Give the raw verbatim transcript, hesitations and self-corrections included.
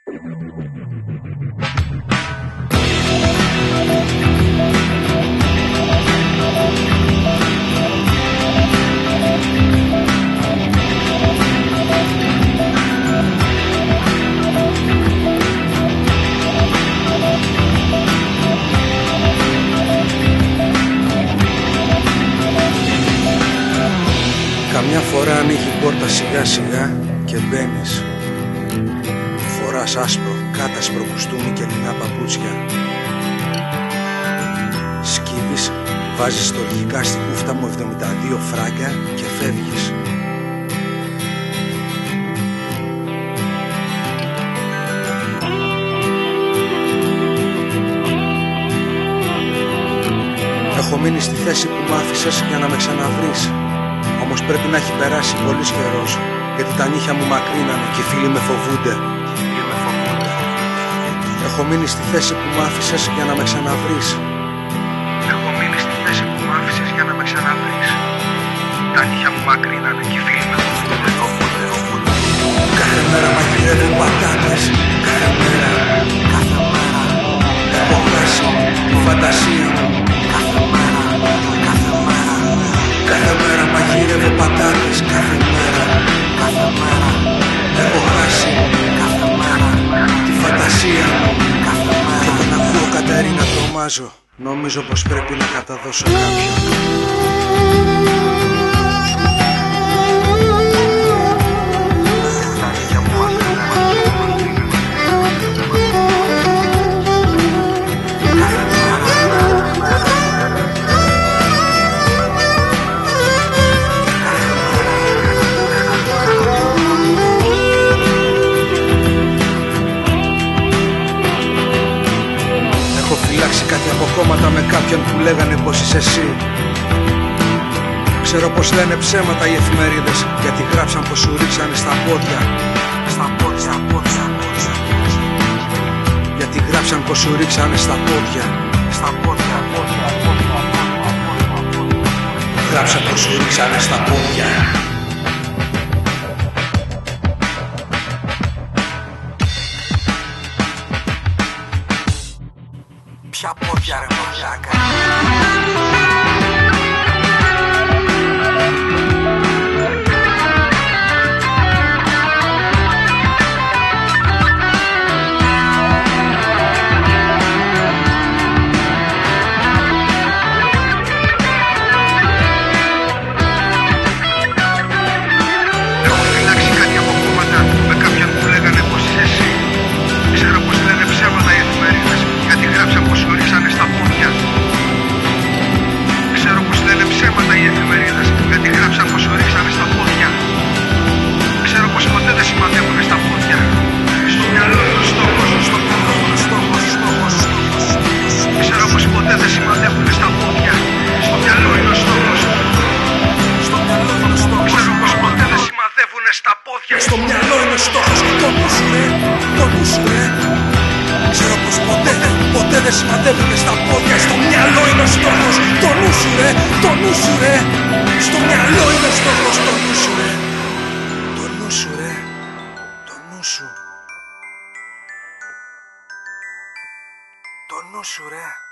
Καμιά φορά ανοίγει πόρτα σιγά σιγά και μπαίνεις. Φοράς άσπρο, κάτασπρο κουστούμι και λινά παπούτσια. Σκύβεις, βάζεις στοργικά στη κούφτα μου εβδομήντα δύο φράγκα και φεύγεις. Έχω μείνει στη θέση που μ' άφησες για να με ξαναβρεις. Όμως πρέπει να έχει περάσει πολύς καιρός, γιατί τα νύχια μου μακρύνανε και οι φίλοι με φοβούνται. Έχω μείνει στη θέση που μ' άφησες για να με ξαναβρεις. Έχω μείνει στη θέση που μ' άφησες για να με ξαναβρεις. Τα νύχια μου μακρύνανε και οι φίλοι με φοβούνται. Κάθε μέρα μαγειρεύω πατάτες. Κάθε μέρα, κάθε μέρα έχω χάσει τη φαντασία μου. Κάθε μέρα, κάθε μέρα, κάθε μέρα μαγειρεύω πατάτες. Κάθε μέρα, κάθε μέρα έχω χάσει κάθε μέρα τη φαντασία μου. Κάθε μέρα. Και όταν ακούω Κατερίνα τρομάζω. Νομίζω πως πρέπει να καταδώσω κάποιον. Κάτι από κόμματα με κάποιον που λέγανε πως είσαι εσύ. Ξέρω πως λένε ψέματα οι εφημερίδες, γιατί γράψαν πως σου ρίξανε στα πόδια. Στα πόδια, στα πόδια, στα πόδια. Γιατί γράψαν πως σου ρίξανε στα πόδια. Στα πόδια, πόδια, πόδια, πόδια. Γράψαν πως σου ρίξανε στα πόδια. Ποια πόδια ρε μαλάκα. Έχω φυλάξει κάτι από κόμματα με κάποιον που λέγανε πως είσαι εσύ. Ξέρω πως λένε ψέματα οι εφημερίδες, γιατί γράψαν πως σου ρίξανε στα πόδια. Ξέρω πως λένε ψέματα οι εφημερίδες, γιατί γράψαν πως σου ρίξανε στα πόδια. Ξέρω πως ποτέ δεν σημαδεύουνε στα πόδια. Στο μυαλό είναι ο στόχος, στο μυαλό είναι ο στόχος, στόχος, στόχος. Ξέρω πως ποτέ δεν σημαδεύουνε στα πόδια. Στο μυαλό είναι ο στόχος. Στο μυαλό είναι ο στόχος. Ξέρω πως ποτέ δεν σημαδεύουνε στα πόδια. Στο μυαλό είναι ο στόχος. Το νου σου ρε, το νου σου ρε. Ξέρω πως ποτέ, ποτέ δεν σημαδεύουνε στα πόδια. Στο μυαλό είναι ο στόχος. Το νου σου ρε, το νου σου ρε. Στο μυαλό είναι ο στόχος. Το νου σου ρε. Το νου σου ρε. Το νου σου. Το νου σου ρε.